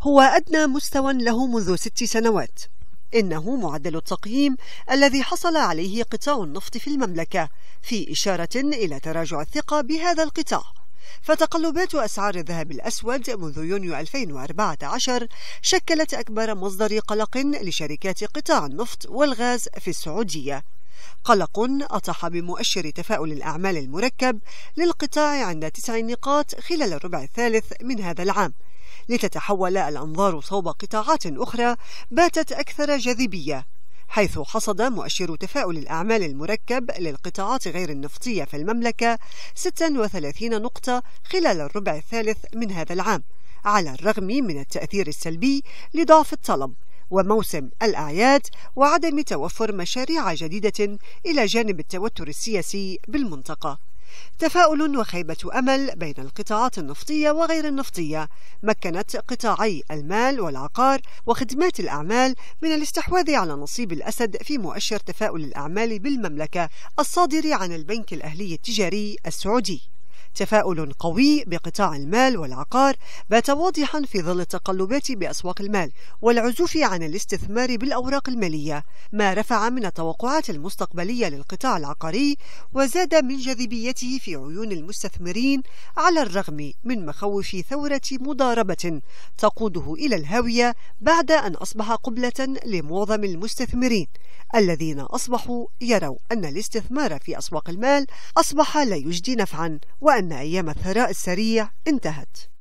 هو أدنى مستوى له منذ 6 سنوات. إنه معدل التقييم الذي حصل عليه قطاع النفط في المملكة، في إشارة إلى تراجع الثقة بهذا القطاع. فتقلبات أسعار الذهب الأسود منذ يونيو 2014 شكلت أكبر مصدر قلق لشركات قطاع النفط والغاز في السعودية، قلق أطاح بمؤشر تفاؤل الأعمال المركب للقطاع عند 9 نقاط خلال الربع الثالث من هذا العام، لتتحول الأنظار صوب قطاعات أخرى باتت أكثر جاذبية، حيث حصد مؤشر تفاؤل الأعمال المركب للقطاعات غير النفطية في المملكة 36 نقطة خلال الربع الثالث من هذا العام، على الرغم من التأثير السلبي لضعف الطلب وموسم الأعياد وعدم توفر مشاريع جديدة إلى جانب التوتر السياسي بالمنطقة. تفاؤل وخيبة أمل بين القطاعات النفطية وغير النفطية مكنت قطاعي المال والعقار وخدمات الأعمال من الاستحواذ على نصيب الأسد في مؤشر تفاؤل الأعمال بالمملكة الصادر عن البنك الأهلي التجاري السعودي. تفاؤل قوي بقطاع المال والعقار بات واضحا في ظل التقلبات بأسواق المال والعزوف عن الاستثمار بالأوراق المالية، ما رفع من التوقعات المستقبلية للقطاع العقاري وزاد من جاذبيته في عيون المستثمرين، على الرغم من مخاوف ثورة مضاربة تقوده إلى الهاوية بعد أن أصبح قبلة لمعظم المستثمرين الذين أصبحوا يروا أن الاستثمار في أسواق المال أصبح لا يجدي نفعا، وأن أيام الثراء السريع انتهت.